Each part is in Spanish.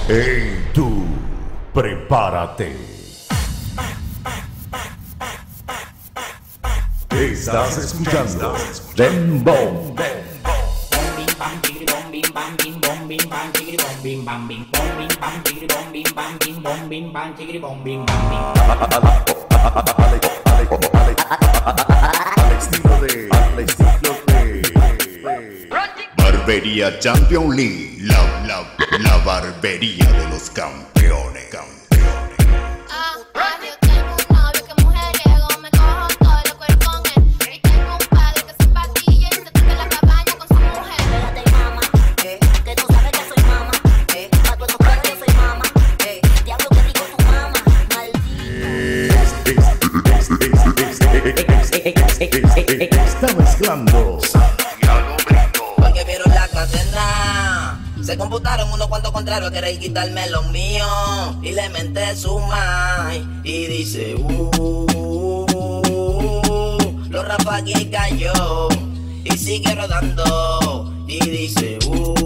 Hey, tú, prepárate. Estás escuchando Dembow. Al estilo de Barbería Champions League, la barbería de los campeones. Está mezclando porque vieron la cadena. Se computaron unos cuantos contrarios, queréis quitarme lo mío. Y le menté su mai y dice lo rapagué y cayó. Y sigue rodando y dice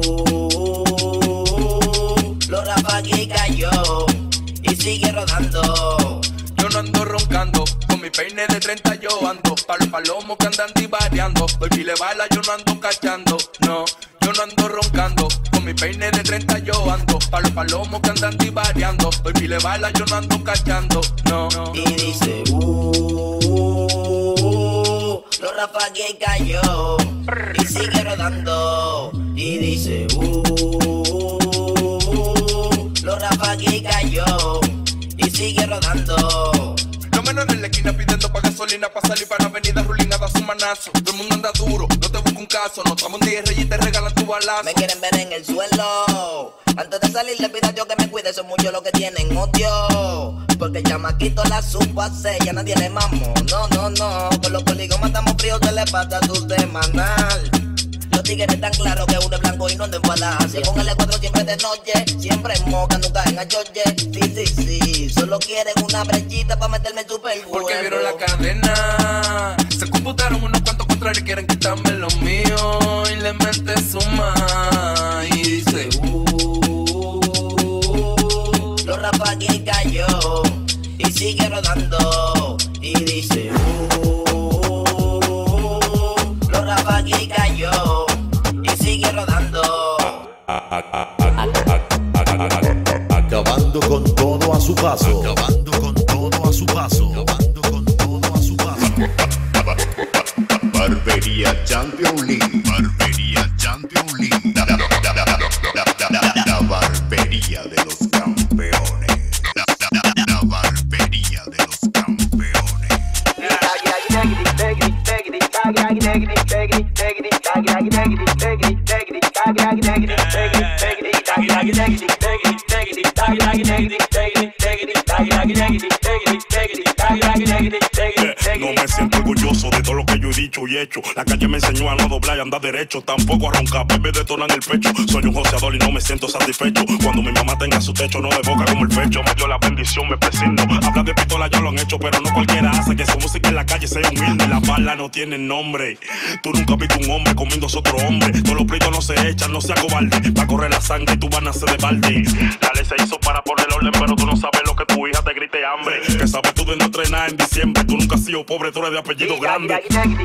lo rapagué y cayó. Y sigue rodando. Yo no ando roncando, con mi peine de 30 yo ando. Pa' los palomos que andan divariando, doy pile bala, yo no ando cachando. No, yo no ando roncando, con mi peine de 30 yo ando. Pa' los palomos que andan divariando, doy pile bala, yo no ando cachando. No, y dice lo rapagué y cayó. Y sigue rodando y dice lo rapagué y cayó. Y sigue rodando. Los menos en la esquina pidiendo pa' gasolina pa' salir para la avenida Rulina, da su manazo. Todo el mundo anda duro, no te busco un caso. No estamos en 10 y te regalan tu balazo. Me quieren ver en el suelo. Antes de salir le pido a Dios que me cuide. Son muchos los que tienen odio. Porque el chamaquito la supo hacer, ya nadie le mamó. No, con los polígonos matamos fríos, se le pasa a su semanal. Los tigres tan claros que uno es blanco y no anda en balas. Si con el E4 siempre de noche, siempre en moca, nunca en achoche. Sí, solo quieren una brechita pa' meterme en super huevo. Porque vieron la cadena. Se computaron unos cuantos contrarios, quieren quitarme lo mío. Y le mete su ma y dice lo rapagué y cayó. Y sigue rodando y dice lo rapagué y cayó. Y sigue rodando. acabando con todo a su paso. Barbería Champions League. La barbería de los campeones. La barbería de los campeones. No me siento orgulloso de todo lo que yo he dicho y hecho. La calle me enseñó a no doblar y andar derecho, tampoco a roncar, me detonan el pecho. Soy un joseador y no me siento satisfecho. Cuando mi mamá tenga su techo, no de boca como el pecho. Me dio la bendición, me presento. Hablar de pistola ya lo han hecho, pero no cualquiera hace que su música en la calle sea humilde. Las balas no tienen nombre. Tú nunca has visto un hombre comiéndose otro hombre. Todos los pleitos no se echan, no se cobarde. Va a correr la sangre y tú vas a nacer de balde. La ley se hizo para poner orden, pero tú no sabes lo que tu hija te grite hambre. Que sabes tú de no entrenar en diciembre. Tú nunca has sido pobre, tú eres de apellido grande.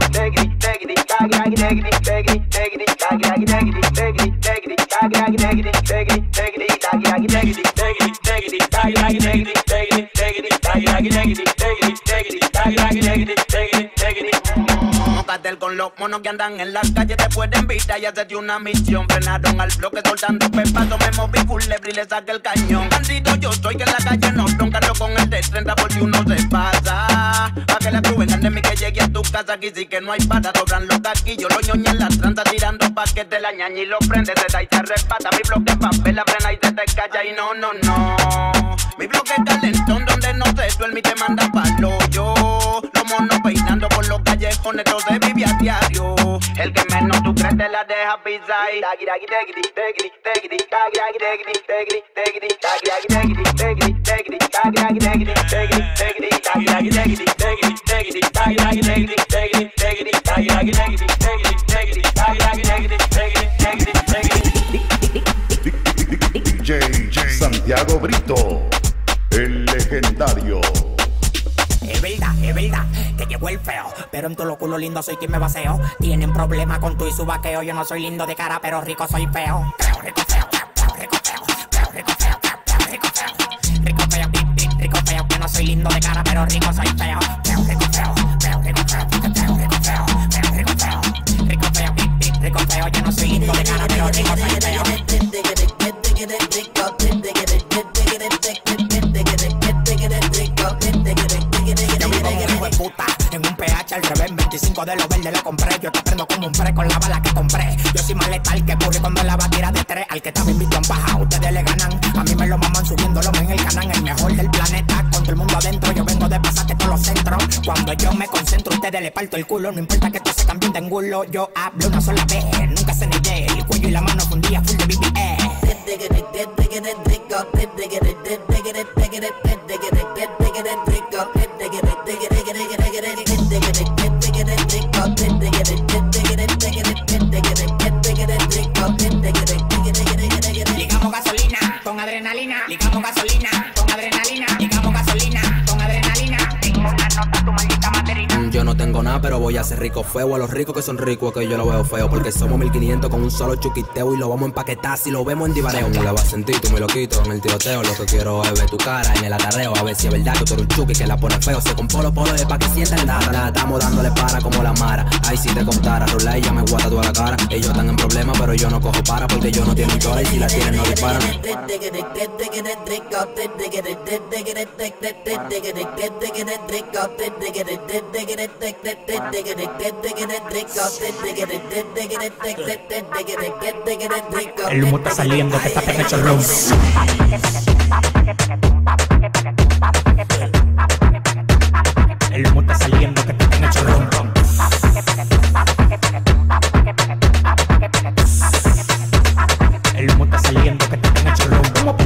Cartel con los monos que andan en las calles te pueden invitar y hacerte una misión. Frenaron al bloque soltando pepazo, me moví culebra y le saqué el cañón. Bandido yo soy que en la calle no roncarlo con el de 30 por si uno se pasa. Pa' que la cruz vengan de mí que llegue a tu casa, aquí sí que no hay para. Sobran los taquillos, los ñoños en la tranza tirando pa' que te la ñaña y lo prende, se da y te arrebata. Mi bloque papel la frena y te calla y no. Mi bloque calentón donde no se duerme y te manda pa'l hoyo. Los monos peinando por los callejones, todo se vive a diario. El que menos tú crees te la deja pisar. DJ DJ Santiago Brito, el legendario. Es verdad, que llegó el feo, pero en tu lo culo lindo soy quien me baseo. Tienen problema con tú y su vaqueo, yo no soy lindo de cara, pero rico soy feo. Feo, rico, feo, feo, rico, feo, feo, rico, feo, feo, rico, feo. Rico, feo, rico, feo, que no soy lindo de cara, pero rico soy feo. Feo, rico, feo, feo, rico, feo, feo, rico, feo, feo, rico, feo. Rico, feo, rico, feo, yo no soy lindo de cara, pero rico soy feo. En un PH al revés, 25 de los verdes la compré. Yo te prendo como un pre con la bala que compré. Yo soy más letal que Curry cuando la va a tirar de 3. Al que estaba invito en paja, ustedes le ganan. A mí me lo maman subiéndolo en el canal. El mejor del planeta, con todo el mundo adentro. Yo vengo de pasarte todos los centros. Cuando yo me concentro, ustedes le parto el culo. No importa que tú se cambien de engulo. Yo hablo una sola vez, nunca se negué. El cuello y la mano fundía full de BBE. Ligamos gasolina con adrenalina. Ligamos gasolina con adrenalina. Ligamos gasolina con adrenalina. Tengo una nota tu maldita materina. Yo no tengo nada, pero voy a ser rico feo. A los ricos que son ricos que yo lo veo feo. Porque somos 1500 con un solo chuquiteo. Y lo vamos a empaquetar si lo vemos en divareo. ¿Cómo le vas a sentir? Tú me lo quito en el tiroteo. Lo que quiero es ver tu cara en el atarreo. A ver si es verdad que tú eres un chuki que la pone feo. Se con polo es pa' que sientan nada. Estamos dándole para como la mara. Ay, si te contara, rola y ya me guata toda la cara. Ellos están en problemas, pero yo no cojo para. Porque yo no tengo un chora y si la tienen no disparan. El humo está saliendo, que está pecho rum. El humo está saliendo, que está pecho rum. El humo está saliendo, que está pecho rum.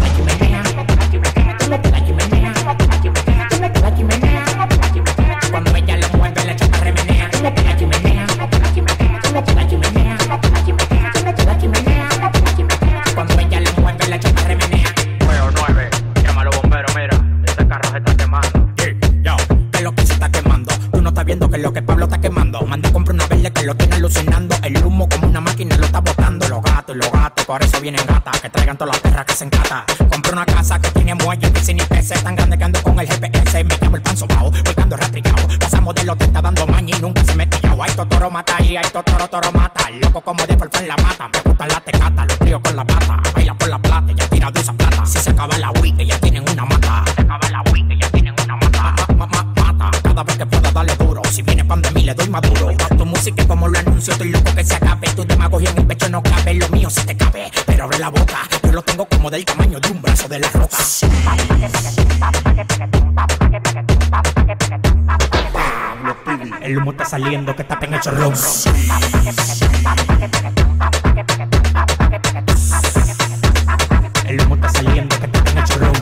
Cuando ella lo mueve, la chapa remenea. Cuando ella lo mueve, la chapa remenea. 9, llama a los bomberos, mira, este carro se está quemando. Yo, que lo que se está quemando. Tú no estás viendo que lo que Pablo está quemando. Manda a comprar una verde que lo tiene alucinando. El humo como una máquina lo está botando. Los gatos, por eso vienen gatas. Que traigan todas las perras que se encata. Compré una casa que tiene muelle, piscina y PC. Tan grande que ando con el GPS. Me llamo el pan sobao, volcando rastricao. Pasamos de los 30 dando maña y nunca se me pillao. Hay toro mata y hay toro mata. Loco como de en la mata. Me gustan las tecatas, los tríos con la pata. Baila por la plata, ella tira de esa plata. Si se acaba la weed, ellas tienen una mata. Se acaba la weed, ellas tienen una mata. Mata, cada vez que pueda darle duro. Si viene pan de mí, le doy maduro. Tu música como lo anuncio, estoy loco que se acabe. Tu demagogia en el pecho no cabe, lo mío se te cabe. Pero abre la boca, yo lo tengo como del tamaño de un brazo de la roca. El humo está saliendo, que está pecho rum. El humo está saliendo, que está pecho rum.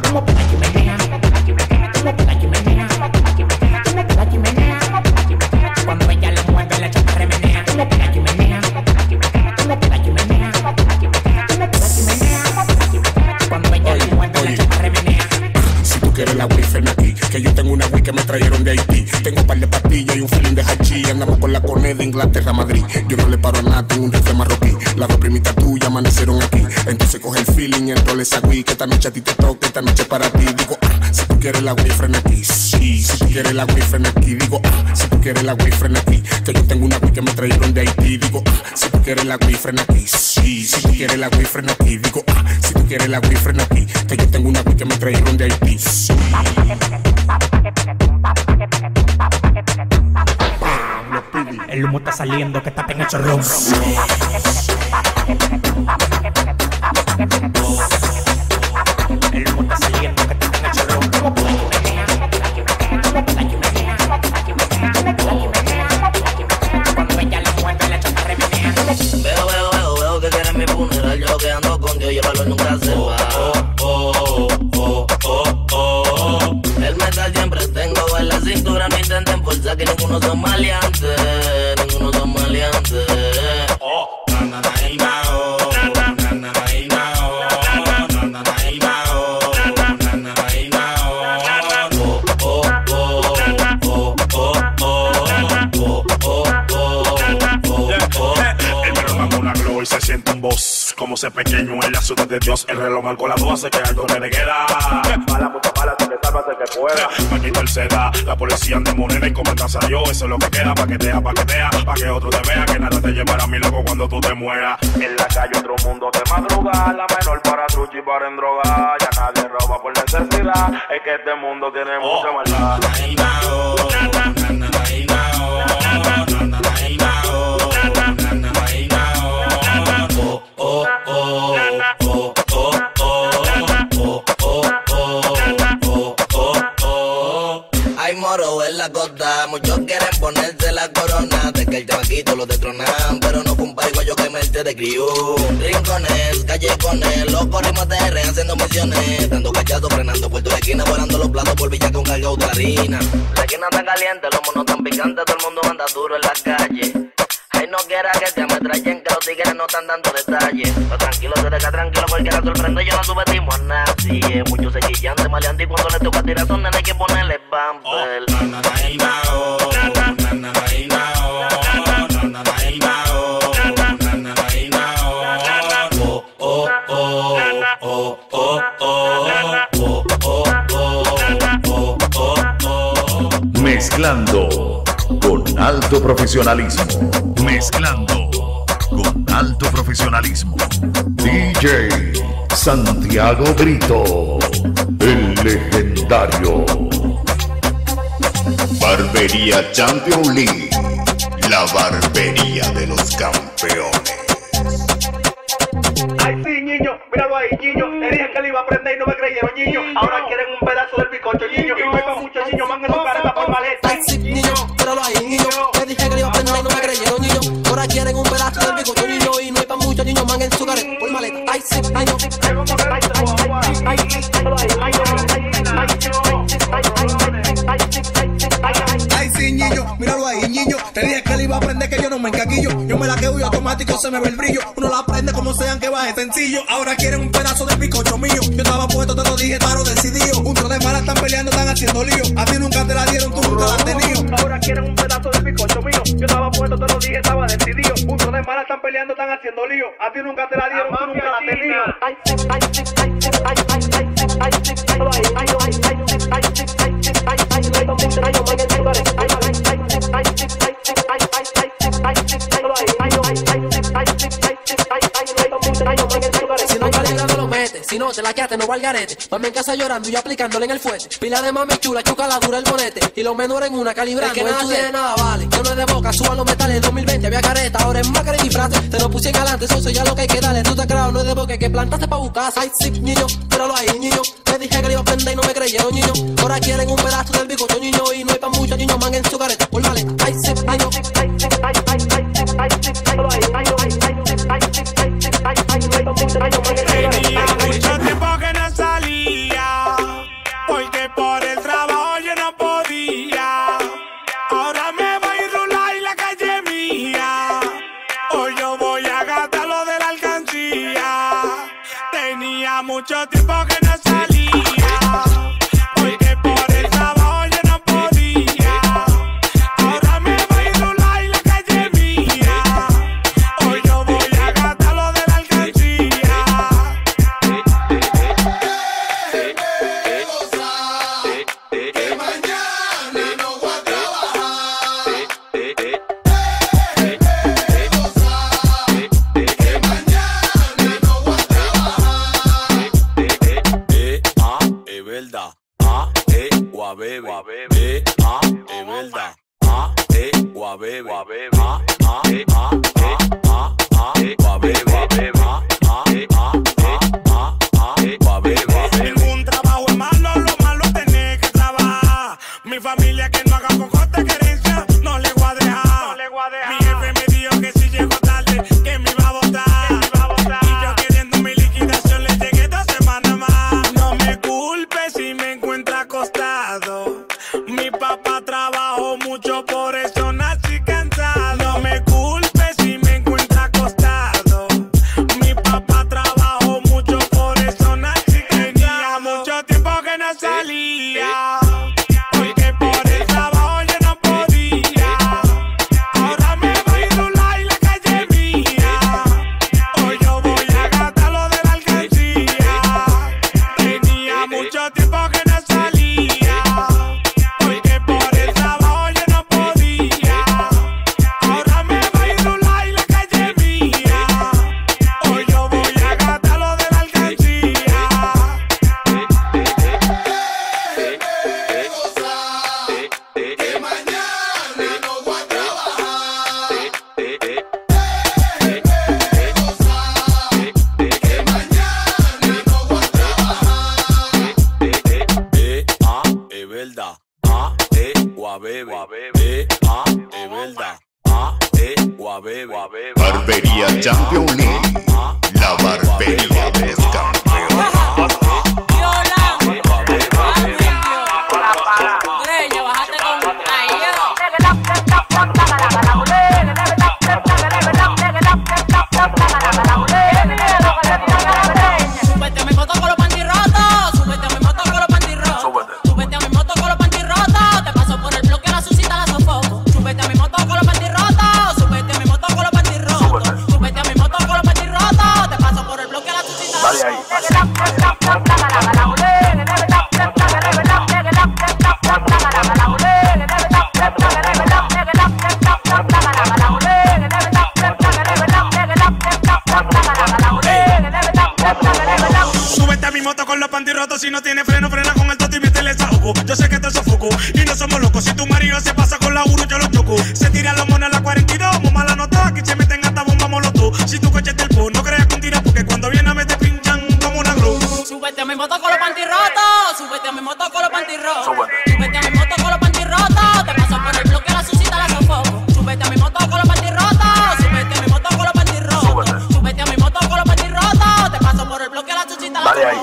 Cuando ella lo mueve, la chapa remenea. Cuando ella lo mueve, la chapa remenea. Si tú quieres la wifi aquí, que yo tengo una wii que me trajeron de Haití. Tengo un par de pastillas y un feeling de hachí. Andamos con la cone de Inglaterra a Madrid. Yo no le paro a nada, tengo un rifle marroquí. Las dos primitas tuyas amanecieron aquí. Entonces coge el feeling y entonces esa wii. Que esta noche a ti te toca, esta noche para ti. Digo, si tú quieres la wii frena aquí. Sí, si tú quieres la wii frena aquí. Digo, si tú quieres la wii frena aquí. Que yo tengo una wii que me trajeron de Haití. Digo, si tú quieres la wii frena aquí. Sí, si tú quieres la wii frena aquí. Digo, si tú quieres la wii frena aquí. Que yo tengo una wii que me trajeron de Haití. Sí. El humo está saliendo, que está pecho rum. El humo está saliendo, que está pecho rum. Cuando ella lo mueve, la chapa remenea. Veo que quieres mi funeral. Yo que ando con Dios y el valor nunca se va. El metal siempre tengo en la cintura. No intenten forzar que ninguno son maleantes. Ninguno son maleantes. 12 pequeño, en la ciudad de Dios. El reloj marcó las 12, que algo le queda. Para mucha bala, se le salva el que pueda. Paquito el seda, la policía ande morena y como salió. Eso es lo que queda, paquetea, pa' que otro te vea. Que nada te llevará mi loco cuando tú te mueras. En la calle otro mundo de madrugada, la menor para truchi y para en droga. Ya nadie roba por necesidad, es que este mundo tiene mucha maldad. Hay moro en la costa, muchos quieren ponerse la corona. De que el chamaquito lo detronan, pero no compadre yo que me de crió. Rincones, callejones, los corrimos TR haciendo misiones. Dando cachazos, frenando puerto de esquina, volando los platos por Villa con cargado de harina. La esquina está caliente, los monos tan picantes, todo el mundo anda duro en la calle. Ay, no quiera que te ametrallen, que los tigres no están dando detalles. Pero tranquilo, se deja tranquilo, cualquiera sorprende, yo no subestimo a nadie. Muchos se guillan de maleante y cuando le toca tirar son hay que ponerle bumper. Mezclando con alto profesionalismo. Mezclando con alto profesionalismo. DJ Santiago Brito, el legendario. Barbería Champions League, la barbería de los campeones. Ay sí, niño, míralo ahí, niño. Le dije que le iba a prender y no me creyeron, niño. Ahora quieren un pedazo del bizcocho, niño. Y no hay para muchos niños, man, en su careta por maleta. Ay sí, niño, míralo ahí, niño. Le dije que le iba a prender y no me creyeron, niño. Ahora quieren un pedazo del bizcocho, niño. Y no hay para muchos niños, man, en su careta por maleta. Ay sí, niño. Ay sí, niño, míralo ahí, niño. Te dije que le iba a aprender que yo no me encaquillo. Yo me la quedo y automático se me ve el brillo. Uno la aprende como sean que baje sencillo. Ahora quieren un pedazo del bizcocho mío. Yo estaba puesto, te lo dije, paro decidido. Un tro de malas están peleando, están haciendo lío. A ti nunca te la dieron, tú nunca la has tenido. Ahora quieren un pedazo del bizcocho mío. Yo estaba puesto, te lo dije, estaba decidido. Un tro de malas están peleando, están haciendo lío. A ti nunca te la dieron, tú nunca la has tenido. Ay sí, ay sí, ay sí, ay sí, ay sí, ay sí, míralo ahí, ay sí, ay sí, ay sí, ay sí, ay sí, ay mucho, ay man, en su careta. Ay sí, ay sí, ay sí, ay sí, ay sí, ay sí, míralo ahí, ay sí, ay sí, ay sí, ay sí, mucho, ay man, en su careta. Si no calibra no lo metes, si no te la quedaste no va al garete. Mami en casa llorando y yo aplicándole en el fuete. Pila de mami chula, chuca la dura el bonete. Y los menores en una calibrando. Es que nada tiene nada vale. Yo no es de boca, suban los metales. En 2020 había careta, ahora es máscara y disfraz. Te lo puse en galante, eso ya lo que hay que darle. Tú te creas, no es de boca, que plantaste pa' buscar. Ay sí, niño, míralo ahí, niño. Le dije que le iba a prender y no me creyeron, niño. Ahora quieren un pedazo del bizcocho, niño. Y no hay pa' muchos niños, man, en su careta por maleta. Ay sí, niño. Tenía mucho tiempo que no salía, porque por el trabajo yo no podía. Ahora me voy a rular y la calle es mía. Hoy yo voy a gastar lo de la alcancía. Tenía mucho tiempo que no salía, porque por el trabajo yo no podía. Ahora me voy a rular y la calle es mía. Hoy yo voy a gastar lo de la alcancía. Barbería Champions League, la barbería de los campeones. Si no tiene freno, frena con el toto y métele saoco. Yo sé que te sofoco y no somos locos. Si tu marido se pasa con la 1, yo lo choco. Se tira los monos a la 42, muy mala nota. Aquí se meten hasta bomba molotov. Si tu coche te el po, no creas con tira porque cuando viene a meter pinchan como una glow. Súbete a mi moto con los panty rotos. Súbete a mi moto con los panty rotos. Súbete a mi moto con los panty rotos. Te paso por el bloque, la suscita, la sofoco. Súbete a mi moto con los panty rotos. Súbete a mi moto con los panty rotos. Súbete a mi moto con los panty rotos. Te paso por el bloque, la suscita, la sofoco.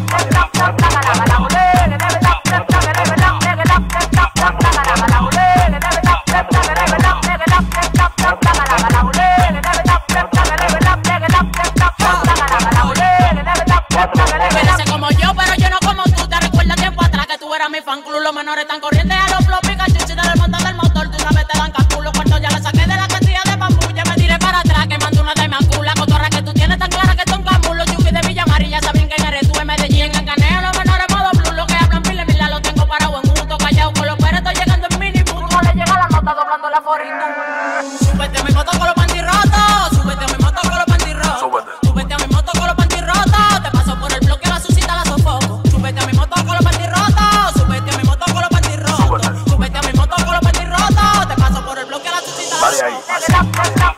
Los menores están corriendo a los flow, Pikachu, si te desmontan del motor, tú sabes, te dan calculo. Cuando ya la saqué de la cantidad de bambú, ya me tiré para atrás, que mando una de macula. Cotorra que tú tienes tan clara que son camulos. Chucky de Villa Amarilla, saben quién eres tú en Medellín. En Caneo, los menores modo blue, lo que hablan pile, mila, lo tengo parado en junto, callado con los peres, estoy llegando en mini boom. No le llega la nota doblando la forita. Súbete a mi moto con los panty rotos. Súbete a mi moto con los panty rotos. Súbete a mi moto con los panty rotos. Te paso por el bloque, la suscita, la sofoco. Súbete a mi moto con los panty rotos. Súbete a mi moto con los panty rotos. Súbete a mi moto con los panty rotos. Te paso por el bloque, la suscita, la sofoco.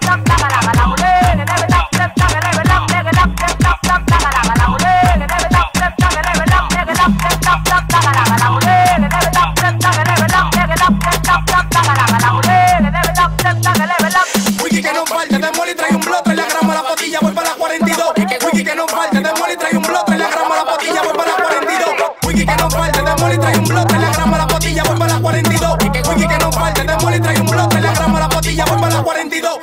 Wiki que no falte, de moli trae un blote, le gramo la patilla, voy para la 42. Wiki que no falte, de moli trae un blote, le gramo la patilla, voy para la 42. Wiki que no falte, de moli trae un blote, le gramo la patilla, voy para la 42. Wiki que no falte, de moli trae un blote, le gramo la patilla, voy para la 42.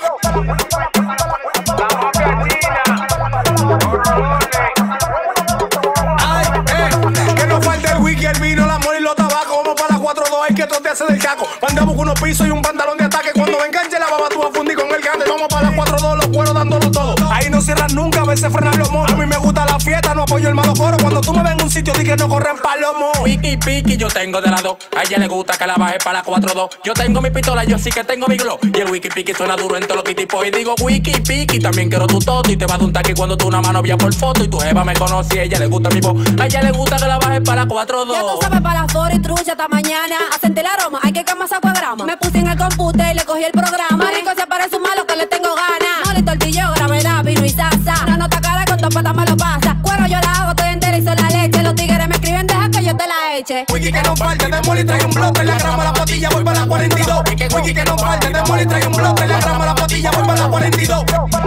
Que no falte el wiki, el vino, la moli y los tabacos, vamos para la 4-2, hay que trotearse del caco. Mandamos unos pisos y un pantalón de ataque, cuando me enganche la baba tú vas a fundir con el grande. Vamos para la 4-2, los cueros dándolo todo. Ahí no cierran nunca, a veces frenan los monos. A mí me gusta la fiesta, no apoyo el malo coro. Cuando tú me ves en un sitio, di que no corren palomos. Wiki piki, yo tengo de las dos. A ella le gusta que la baje para la 4-2. Yo tengo mi pistola, yo sí que tengo mi glow. Y el wiki piki suena duro en todos los kitipos. Y digo wiki piki, también quiero tu toto. Y te va de un taque cuando tú una mano vía por foto. Y tu jeva me conoce y a ella le gusta mi voz. A ella le gusta que la baje para la 4-2. Ya tú sabes, para las 4 y trucha hasta mañana. A sentir el aroma, hay que quemar esa cuagrama. Me puse en el computer y le cogí el programa. Rico se aparece un malo que le tengo ganas. Mole, tortillo, gravedad, vino y salsa. Una nota cara con dos patas me lo pasa. Cuero yo la hago, estoy entera y soy la leche. Los tigres me escriben, deja que yo te la eche. Wiki que no falte, de moli trae un blote, le gramo la patilla, voy para la 42. Wiki que no falte, de moli trae un blote, le gramo la patilla, voy para la 42.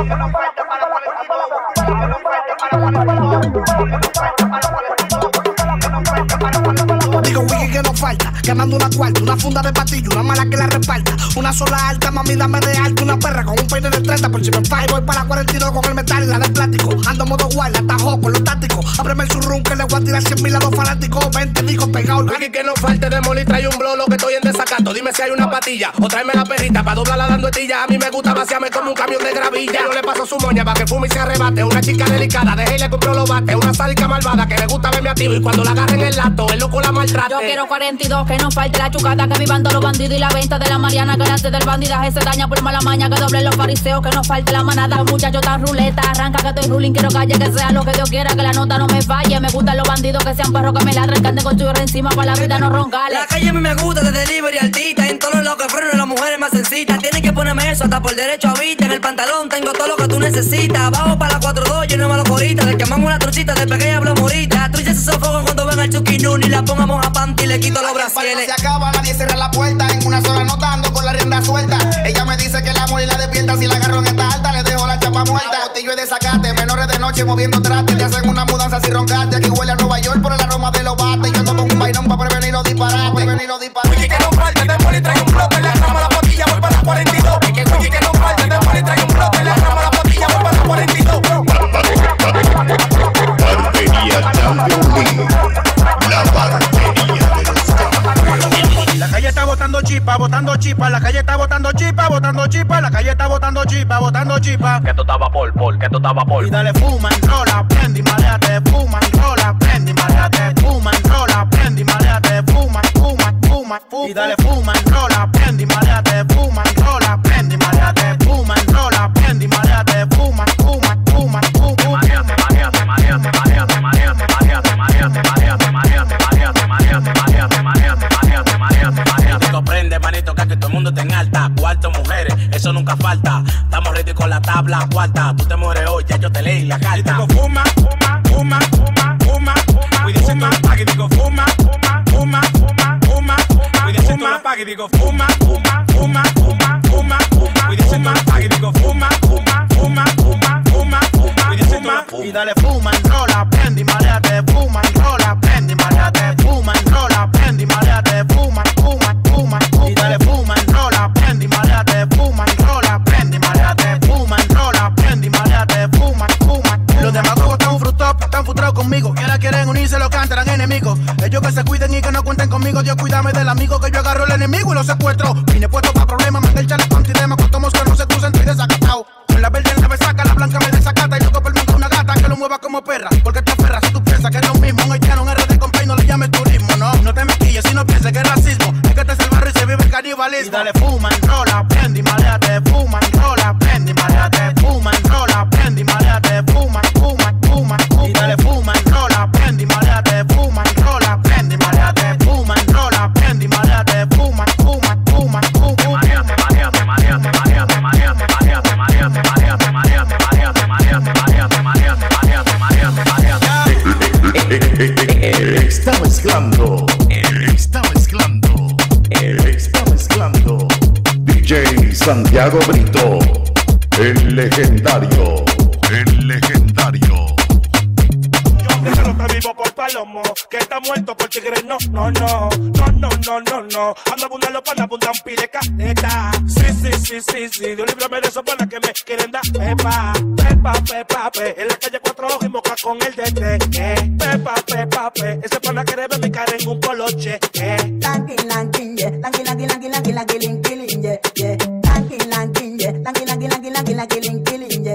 Digo wiki que no falta, ganando una cuarta, una funda de patillo, una mala que la reparta. Una sola alta, mami, dame de alta, una perra con un peine de 30 por si me falla. Voy para la 42 con el metal y la de plástico. Ando modo guarda, tajo con los tácticos. Ábreme el surrum que le voy a tirar 100.000 a los fanáticos. 20 digo pegado. Wiki que no falte, de moli trae un blow, lo que estoy en desacato. Dime si hay una patilla o tráeme la perrita para doblarla dando estilla. A mí me gusta vaciarme como un camión de gravilla. Yo le paso su moña para que fume y se arrebate. Una chica delicada, de le compro los bates. Una sádica malvada que le gusta verme activo y cuando la agarren el lato, el loco la maltrate. Yo quiero 42, que no falte la chucata, que vivan todos los bandidos y la venta de la Mariana, que nace del bandidaje se daña por mala maña, que doblen los fariseos, que no falte la manada. Muchachos, tan ruleta, arranca que estoy ruling, quiero calle, que sea lo que Dios quiera, que la nota no me falle. Me gustan los bandidos, que sean perros que me ladren, que anden con churro encima para la vida no roncale. La calle a mí me gusta, de delivery altita, en todos los que freno las mujeres más sencillas. Tienen que ponerme eso hasta por derecho a vista. En el pantalón tengo todo lo que tú necesitas. Vamos para la 4-2, yo no me lo corita. Le quemamos una truchita, de pequeña hablo morita. La trucha se sofocan cuando ven al Chucky Nuni. La pongamos a panty y le quito los brasiles. Se acaba, nadie cierra la puerta. En una sola notando con la rienda suelta. Ella me dice que el amor y la despierta. Si la agarro en esta alta, le dejo la chapa la muerta. Botillo y desacate, menores de noche moviendo traste. Te hacen una mudanza sin roncarte. Aquí huele a Nueva York por el aroma de los bates. Yo ando con un vainón para prevenir los disparates. Wiki que no falte, te pone y trae un bloque. En la cama la botella, voy para la 42. Wiki que no falte, te pone y trae un bloque. En la cama la botella, voy para la 42. Barbería Champion Lee. La barbería de los campeones. La calle está botando chipa, botando chipa. La calle está botando chipa, botando chipa. La calle está botando chipa, botando chipa. Que tú estaba por, que tú estaba por. Y dale fuma, enrola, prende y mareate. Fuma, enrola, prende y mareate. Fuma, enrola, prende y mareate. Fuma, fuma, fuma, fuma. Y dale fuma, enrola, prende y mareate. Fuma, enrola, prende y mareate. Fuma, enrola, prende y mareate. Fuma, fuma, fuma, fuma. Mareate, mareate, mareate, mareate, mareate, mareate, mareate, mareate, mareate, mareate, mareate, mareate, mareate, mareate, mareate, mareate. Comprende, manito, que aquí todo el mundo está en alta. Cuarto mujeres, eso nunca falta. Estamos ready con la tabla cuarta. Tú te mueres hoy, ya yo te leí la carta. Fuma, fuma, fuma, fuma, fuma, fuma. Cuídese tú la paga y digo fuma, fuma, fuma, fuma, fuma, fuma. Cuídese tú la paga y digo fuma, fuma, fuma, fuma, fuma, fuma. Cuídese tú la paga y digo fuma, fuma, fuma, fuma, fuma, fuma. Cuídese tú la Y dale fuma, enrola, prende y mareate. Fuma, enrola, prende y mareate. Fuma, enrola, prende y mareate. Fuma, fuma, fuma, fuma. Y dale fuma, enrola, prende y mareate. Fuma, enrola, prende y mareate. Fuma, enrola, prende y mareate. Fuma, fuma. Los demagogos están están frustrados conmigo. Y ahora quieren unirse, lo cantarán enemigos. Ellos que se cuiden y que no cuenten conmigo. Dios, cuídame del amigo que yo agarro el enemigo y lo secuestro. Vine puesto pa' problemas, mandé el chaleco antidema. Costumos que no se crucen, estoy desacatado. Con la verde me saca, la blanca me desacata. Y luego permite una gata que lo mueva como perra. Porque te aferras si tú piensas que es lo mismo. Un haitiano, un RD con pay, no le llames turismo. No, no te mequilles si no pienses que es racismo. Es que este es el barrio y se vive el canibalismo. Y dale fuma, enrola, prende y mareate. Fuma, enrola, prende y mareate. Fuma, enrola, prende y mareate. Fuma, fuma, fuma, fuma. Y dale fuma, enrola, prende y mareate. Fuma, enrola, prende y mareate. Fuma, enrola, prende y mareate. Fuma, fuma, fuma, fuma. Mareate, mareate, mareate, mareate, mareate, mareate, mareate, mareate, mareate, mareate, mareate, mareate, mareate, mareate, mareate. Está mezclando. DJ Santiago Brito, el legendario. Déjalo que vivo por palomo, que está muerto por tigre, no. Ando abundando para abundar un pile caleta. Sí. De un libro me de esos panas que me quieren dar pepa. En la calle 4 ojos y moca con el DT. Pepa. Ese pana quiere ver mi cara en un poloche. Lankin, yeah. Lankin, killing, yeah. Lankin, yeah. Lankin, killing,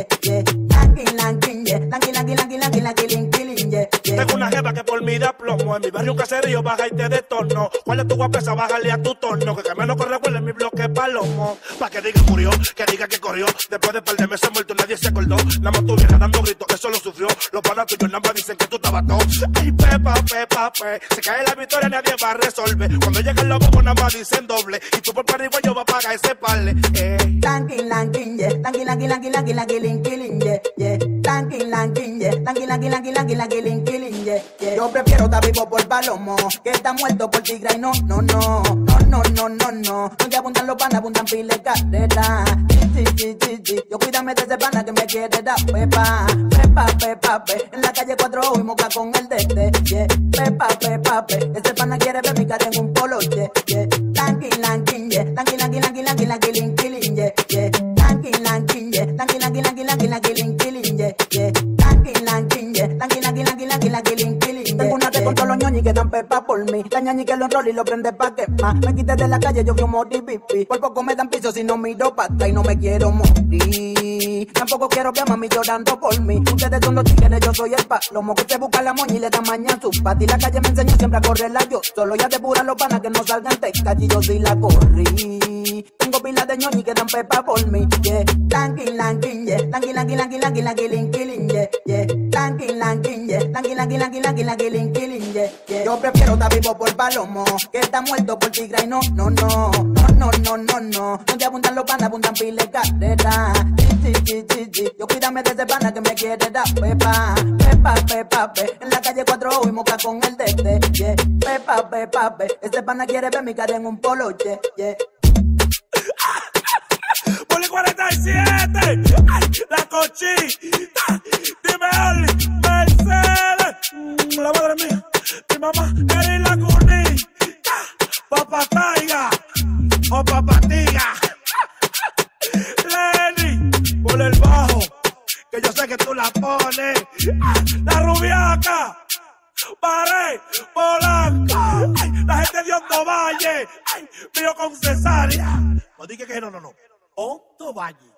yeah. Tengo una jeva que por mí da plomo. En mi barrio un caserío baja y te detorno. ¿Cuál es tu guapesa? Bájale a tu tono. Que menos corre huele en mi bloque palomo. Pa' que diga murió, que diga que corrió. Después de par de meses muerto nadie se acordó. Nada más tu vieja dando gritos, eso lo sufrió. Los panas tuyos nada más dicen que tú estabas todo. Ay, pepa. Se cae la victoria, nadie va a resolver. Cuando llega el lobo, nada más dicen doble. Y tú por para arriba yo voy a pagar ese parle. Lankin, yeah. Lankin, killing, yeah. Lankin, yeah. Killing, yeah. Yo prefiero estar vivo por palomo que estar muerto por tigre y no. No te apuntan los panas, apuntan pile carrera. Sí. Yo cuídame de ese pana que me quiere dar pepa. En la calle 4 ojos y moca con el DT, yeah. Pepa. Ese pana quiere ver mi cara en un polo, yeah. Lankin, yeah. Lankin, killing, yeah. Lankin, yeah. Killing, yeah. Tengo una te con todos los ñoñis que dan pepa por mí. La ñañi que lo enrola y lo prende pa' quemar. Me quité de la calle, yo fui un mori pipi. Por poco me dan piso si no miro pa' atrás y no me quiero morir. Tampoco quiero que a mami llorando por mí. Ustedes son los tigres, yo soy el palomo. Que se busca la moña y le da maña a su pati. La calle me enseñó siempre a correrla yo. Solo ya depuran los panas que no salgan tecas y yo sí la corrí. Tengo pilas de ñoñi que dan pepa por mí, yeah. Lankin, yeah. Killing, yeah. Lankin, yeah. Killing, yeah. Yo prefiero estar vivo por palomo que estar muerto por tigre y no. No te apuntan los panas, apuntan pile carrera. Sí. Yo cuídame de ese pana que me quiere dar pepa. En la calle 4 ojos y moca con el DT, yeah. Pepa. Ese pana quiere ver mi cara en un polo, yeah. Ponle 46. 7, ay, la cochita. Dime, Oli, Mercedes, la madre mía, mi mamá, Eri la cunita, Papá Taiga, o Papá Tiga. Lenny, por el bajo, que yo sé que tú la pones. La Rubiaca, Baré, Polanco, ay, la gente de Hondo Valle, ay, mío con cesárea. No dije que no. Hondo Valle.